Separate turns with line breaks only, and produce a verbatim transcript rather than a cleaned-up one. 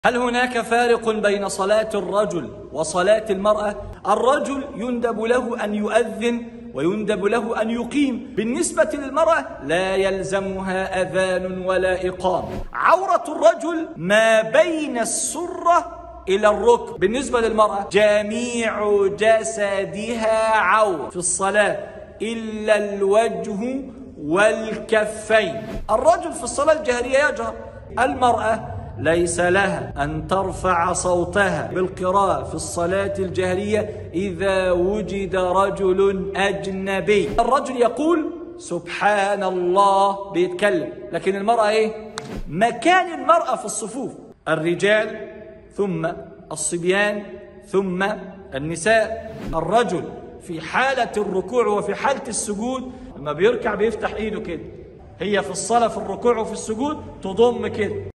هل هناك فارق بين صلاة الرجل وصلاة المرأة؟ الرجل يندب له أن يؤذن ويندب له أن يقيم. بالنسبة للمرأة لا يلزمها أذان ولا إقامة. عورة الرجل ما بين السرة إلى الركب. بالنسبة للمرأة جميع جسدها عورة في الصلاة إلا الوجه والكفين. الرجل في الصلاة الجهرية يجهر، المرأة ليس لها أن ترفع صوتها بالقراءة في الصلاة الجهرية إذا وجد رجل أجنبي. الرجل يقول سبحان الله بيتكلم، لكن المرأة إيه؟ مكان المرأة في الصفوف الرجال ثم الصبيان ثم النساء. الرجل في حالة الركوع وفي حالة السجود لما بيركع بيفتح إيده كده، هي في الصلاة في الركوع وفي السجود تضم كده.